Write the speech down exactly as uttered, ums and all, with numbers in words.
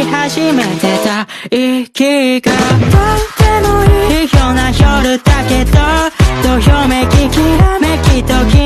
始めてた息がどうでもいいような夜だけどどよめききらめきとき